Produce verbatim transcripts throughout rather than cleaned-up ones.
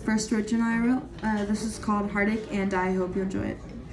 first original I wrote. Uh, this is called Heartache, and I hope you enjoy it.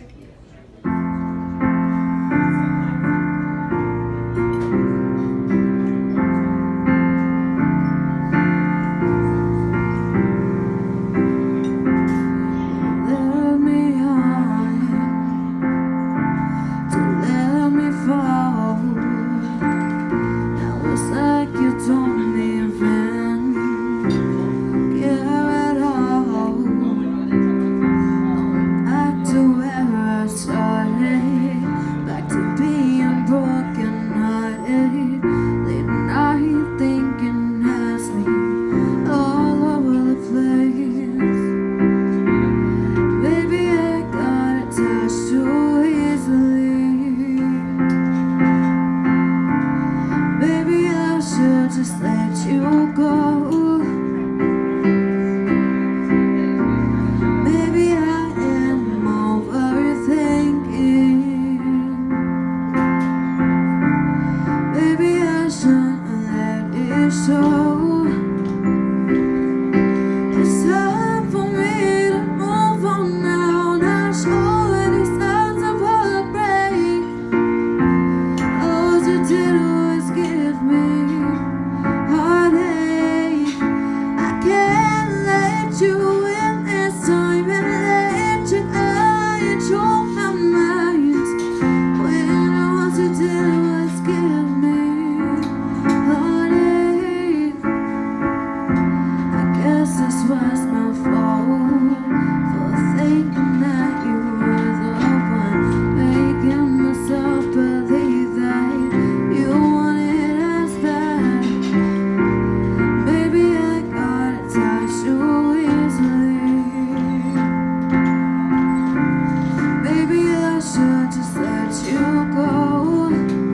Just let you go. Maybe I am overthinking. Maybe I shouldn't let it show. It's time for me to move on now. Not sure any signs of heartbreak. All you did was give me you in this time and let you control my mind. When all you did was give me heartache. I guess this was my fault for thinking that you were the one, making myself believe that you wanted us back. Maybe I got attached to you. Just let you go.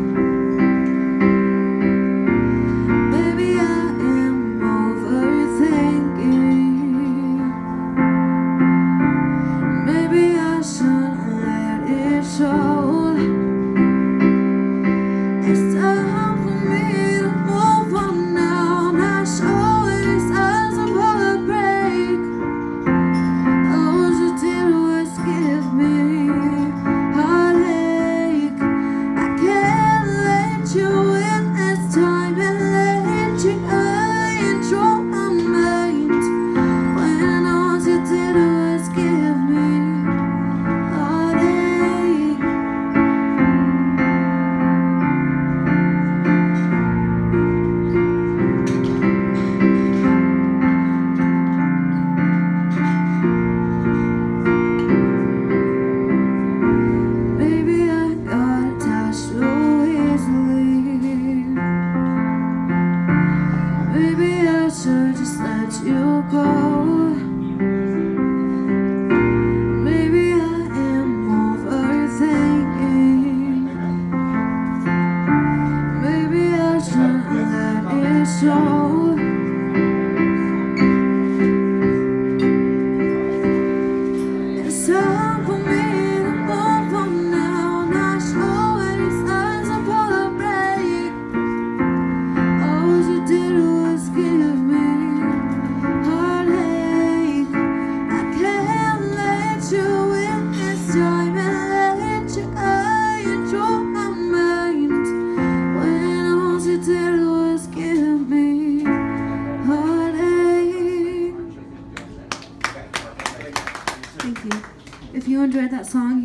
Maybe I am overthinking. Maybe I shouldn't let it show. It's time for me to move on now. Not sure any signs of heartbreak. All you did was give me you in this time and let you control my mind. When all you did was give me heartache. Maybe I got attached to maybe I should just let you go. Maybe I am overthinking. Maybe I shouldn't let it show. It's time for me to move on now. Not sure any signs of heartbreak. All you did was give me heartache. I can't let you in this time and let you control my mind. When all you did was give me heartache. Thank you. If you enjoyed that song,